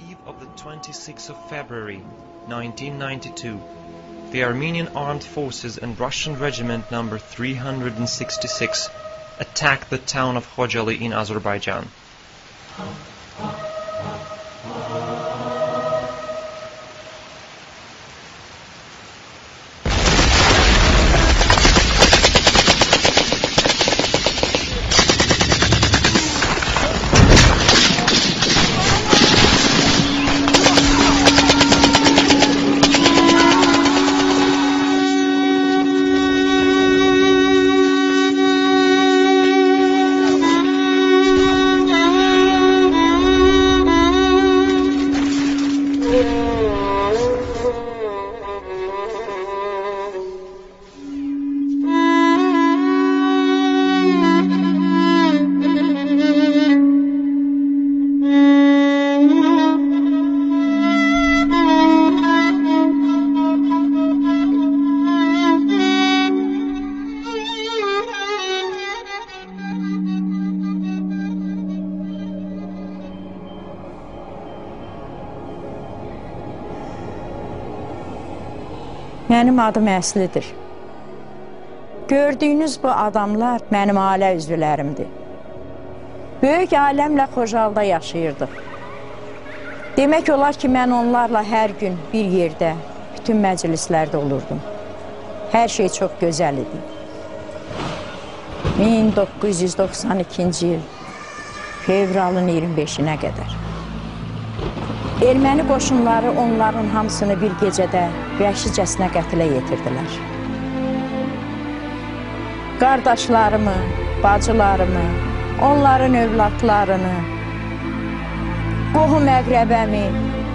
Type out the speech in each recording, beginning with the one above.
eve of the 26th of February 1992, the Armenian Armed Forces and Russian Regiment number 366 attacked the town of Khojaly in Azerbaijan. Mənim adım Əslidir. Gördüyünüz bu adamlar mənim ailə üzvlərimdir. Böyük ailəmlə Khojalıda yaşayırdıq. Demək olar ki, mən onlarla hər gün bir yerdə, bütün məclislərdə olurdum. Hər şey çox gözəl idi. 1992-ci il fevralın 25-nə qədər. Erməni qoşunları onların hamısını bir gecədə vəhşicəsinə qətlə yetirdilər. Qardaşlarımı, bacılarımı, onların övladlarını, qohum əqrəbəmi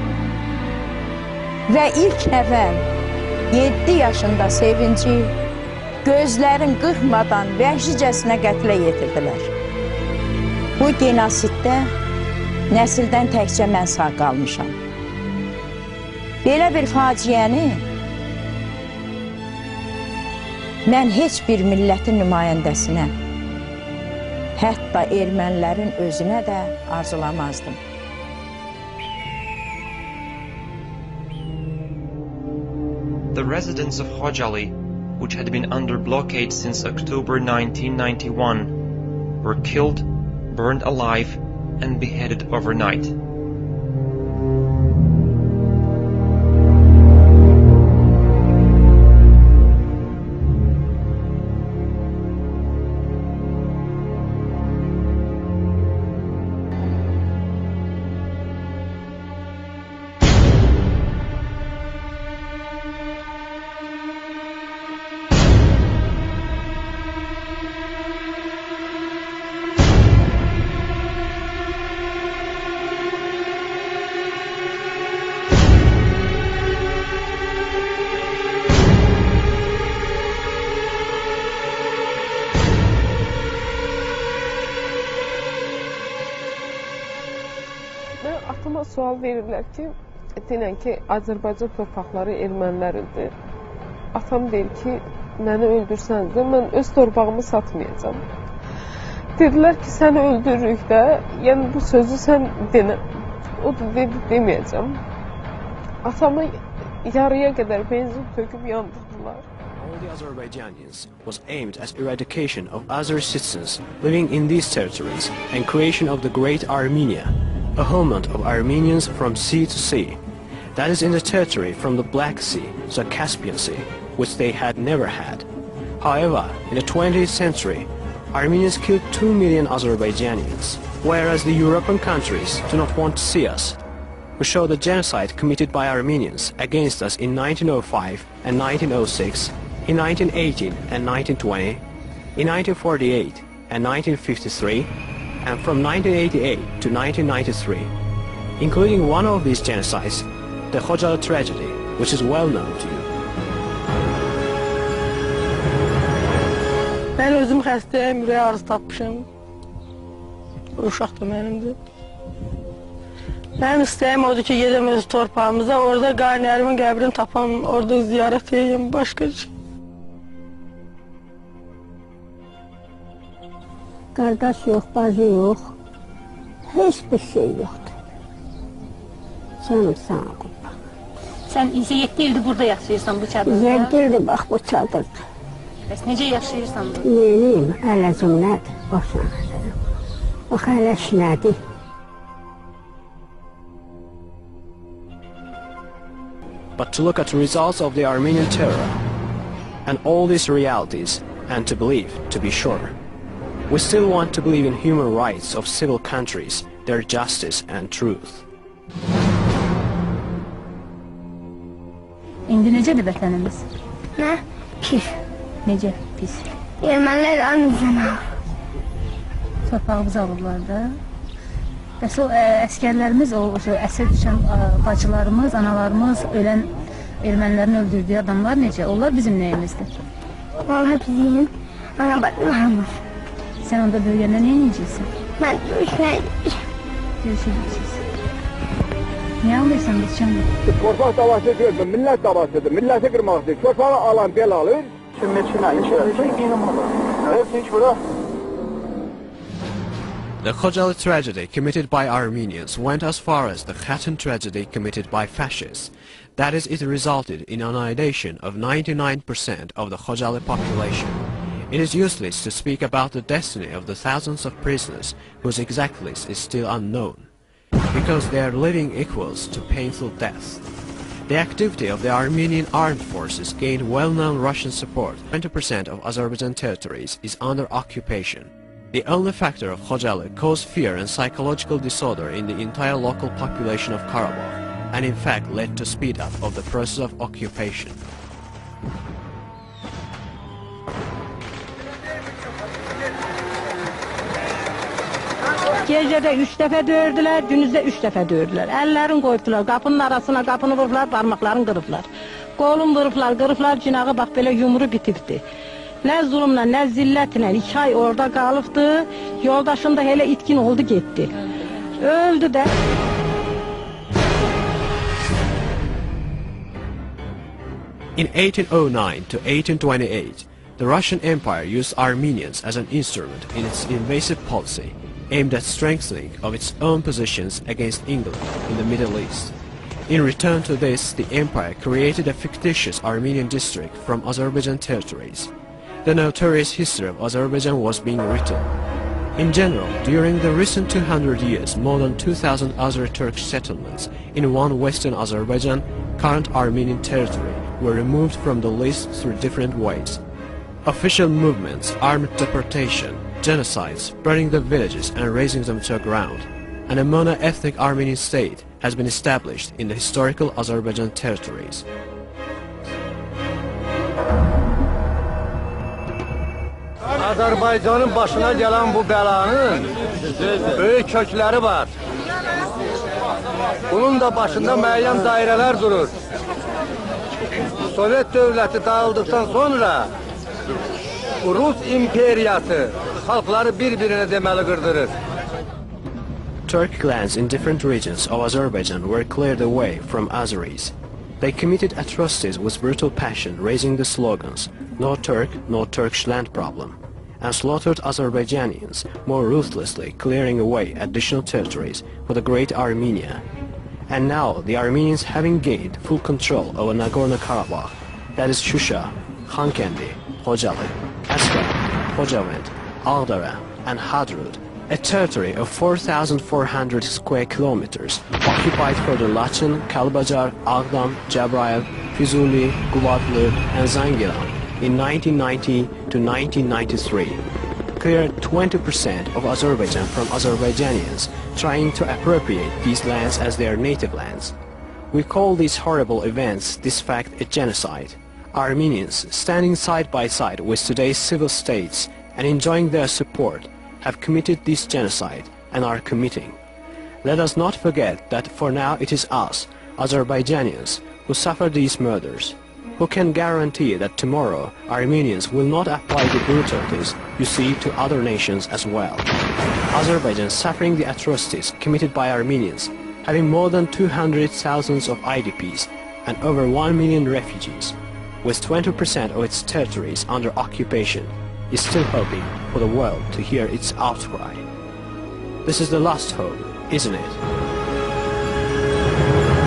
və ilk nəfər 7 yaşında Sevinci gözlərin qırpmadan vəhşicəsinə qətlə yetirdilər. Bu genosiddə nəsildən təkcə mən sağ qalmışam. Belə bir faciəni mən heç bir millətin nümayəndəsinə, hətta ermənilərin özünə də arzulamazdım. The residents of Khojaly, which had been under blockade since October 1991, were killed, burned alive, and beheaded overnight. Atama sual verirlər ki, deyilən ki, Azərbaycan torpaqları ermənilərindir. Atam deyir ki, məni öldürsəniz də mən öz torpağımı satmayacağım. Dedilər ki, səni öldürürük də, yəni bu sözü sən denə. O da dedi, deməyəcəm. Atamı yarıya qədər benzin töküb yandırdılar. All the Azerbaijanians was aimed at eradication of other citizens living in these territories and creation of the Great Armenia, a homeland of Armenians from sea to sea, that is in the territory from the Black Sea to the Caspian Sea, which they had never had. However, in the 20th century, Armenians killed 2 million Azerbaijanians, whereas the European countries do not want to see us. We show the genocide committed by Armenians against us in 1905 and 1906, in 1918 and 1920, in 1948 and 1953, and from 1988 to 1993, including one of these genocides, the Khojaly tragedy, which is well known to you. Ben özüm xəstəyəm, ürək ağrısı tapmışım. O uşaq da mənimdir. Mənim istəyim odur ki, gedəm öz torpağımıza, orada qaynərimin qəbrini tapam, orada ziyarət edeyim, başqa şey. Qardaş yox, bacı yox, heç bir şey yoxdur. Canım sağ ol. Sen ise 7 ildir burada yaşayırsan bu çadırda. 7 ildir bax bu çadırda. Bəs necə yaşayırsan burada? Neyim? Əlacım nədir? Başına. Bax ələş nədir? But to look at the results of the Armenian terror and all these realities, and to believe, to be sure, we still want to believe in human rights of civil countries, their justice and truth. İndi necədir vətənimiz? Nə? Pis. Necə pis? Ermənilər anımızdan alır. Torpağımızı alırlar da. Bəs o əskərlərimiz, o əsir düşən bacılarımız, analarımız, ölən ermənilərin öldürdüyü adamlar necə? Onlar bizim nəyimizdir? Onlar bizim ana bacılarımız. Sən onda böyüyəndə nə edəcəksən? Mən döyüşməyəcəm. Döyüşəcəksən. Niyə alırsan biz canım? Torpaq davası gördüm, millət davasıdır. Milləti qırmaqdır. Torpağı alan bel alır. The Khojaly tragedy committed by Armenians went as far as the Khatyn tragedy committed by fascists. That is, it resulted in annihilation of 99% of the Khojaly population. It is useless to speak about the destiny of the thousands of prisoners whose exact list is still unknown, because they are living equals to painful death. The activity of the Armenian armed forces gained well-known Russian support. 20% of Azerbaijan territories is under occupation. The only factor of Khojaly caused fear and psychological disorder in the entire local population of Karabakh, and in fact led to speed up of the process of occupation. Gecədə 3 dəfə döyürdülər, gündüzdə 3 dəfə döyürdülər. Əllərini qoyubdular, qapının arasına qapını vurublar, barmaqlarını qırıblar. Qolunu qırıblar, cinağı bax belə yumru bitibdi. Nə zulümlə, nə zillətlə 2 ay orada qalıbdı, yoldaşım da elə itkin oldu, getdi. Öldü də. In 1809 to 1828, the Russian Empire used Armenians as an instrument in its invasive policy, aimed at strengthening of its own positions against England in the Middle East. In return to this, the empire created a fictitious Armenian district from Azerbaijan territories. The notorious history of Azerbaijan was being written. In general, during the recent 200 years, more than 2,000 Azeri-Turkish settlements in one western Azerbaijan, current Armenian territory, were removed from the list through different ways. Official movements, armed deportation, genocides, burning the villages and razing them to the ground, and a mono-ethnic Armenian state has been established in the historical Azerbaijan territories. Azərbaycanın başına gələn bu bəlanın böyük kökləri var. Bunun da başında müəyyən dairələr durur. Sovet dövləti dağıldıktan sonra Rus imperiyası halkları bir-birine deməli qırdırır. Turk clans in different regions of Azerbaijan were cleared away from Azeris. They committed atrocities with brutal passion, raising the slogans, "No Turk, no Turkish land problem," and slaughtered Azerbaijanians, more ruthlessly clearing away additional territories for the Great Armenia. And now the Armenians, having gained full control over Nagorno-Karabakh, that is Shusha, Khankendi, Khojaly, Askan, Khojavend, Agdara and Hadrut, a territory of 4,400 square kilometers, occupied for the Lachen, Kalbajar, Agdam, Jabrail, Fizuli, Guvadlı and Zangiran in 1990 to 1993, cleared 20% of Azerbaijan from Azerbaijanians trying to appropriate these lands as their native lands. We call these horrible events, this fact, a genocide. Armenians, standing side by side with today's civil states and enjoying their support, have committed this genocide and are committing. Let us not forget that for now it is us, Azerbaijanians, who suffer these murders. Who can guarantee that tomorrow Armenians will not apply the brutalities you see to other nations as well? Azerbaijan suffering the atrocities committed by Armenians, having more than 200,000 of IDPs and over 1 million refugees, with 20% of its territories under occupation, is still hoping for the world to hear its outcry. This is the last hope, isn't it?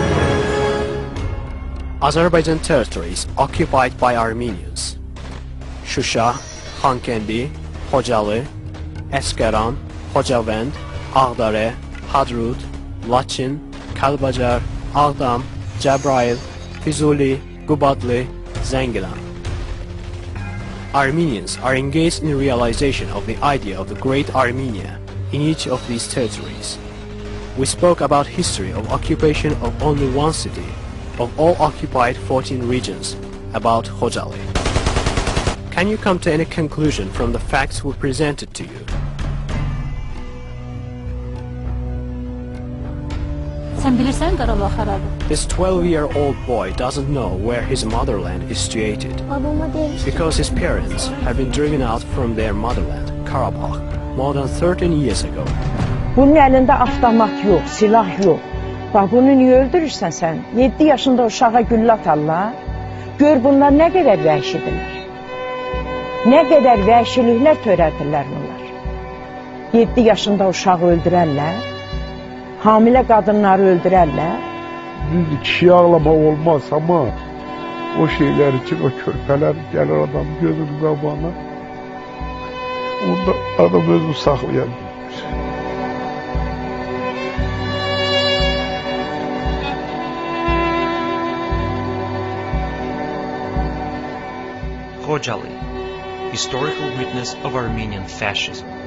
Azerbaijan territories occupied by Armenians: Shusha, Xankəndi, Khojaly, Əsgəran, Xocavənd, Ağdərə, Hadrut, Laçin, Kəlbəcər, Ağdam, Cəbrayıl, Füzuli, Qubadlı, Zəngilan. Armenians are engaged in realization of the idea of the Great Armenia in each of these territories. We spoke about history of occupation of only one city, of all occupied 14 regions, about Khojaly. Can you come to any conclusion from the facts we presented to you? Sən bilirsən Qarabağ haradır? This 12-year-old boy doesn't know where his motherland is situated because his parents have been driven out from their motherland, Karabakh, more than 13 years ago. Bunun əlində avtomat yox, silah yox. Bax, bunu niyə öldürürsən sən? 7 yaşında uşağa güllə atarlar. Gör bunlar nə qədər vəhşidirlər. Nə qədər vəhşiliklər törədirlər bunlar. 7 yaşında uşağı öldürərlər. Hamilə qadınları öldürərlər. Düzdür, kişiyi ağlamaq olmaz ama o şeyler için, o körpələr gəlir adam gözünün qabağına. Onda adam özünü saxlayan bilmir. Khojaly, historical witness of Armenian fascism.